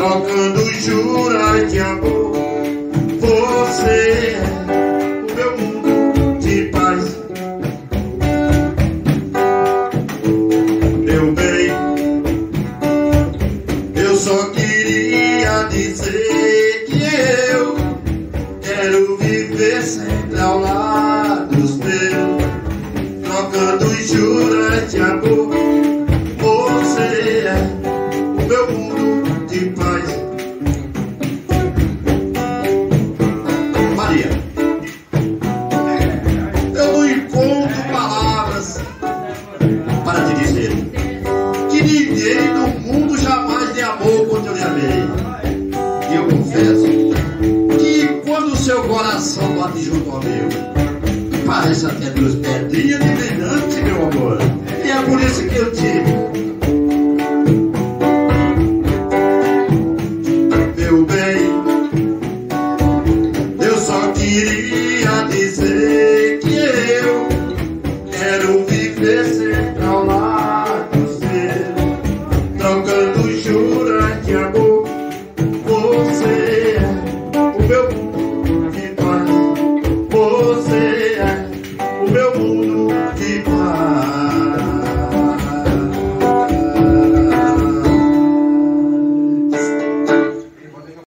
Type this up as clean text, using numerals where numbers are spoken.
trocando juras de amor. Você é o meu mundo de paz. Meu bem, eu só queria dizer que eu quero viver sempre ao lado teu, trocando juras de amor. Você é o meu mundo de paz. Maria, eu não encontro palavras para te dizer que ninguém no mundo jamais te amou quando eu lhe amei. E eu confesso que quando o seu coração bate junto ao meu, parece até duas pedrinhas de brilhante, meu amor. E é por isso que eu te... Meu bem, eu só queria dizer que eu quero viver sempre ao lado seu, trocando juras de amor. Você é o meu mundo de paz. Você é o meu mundo de paz.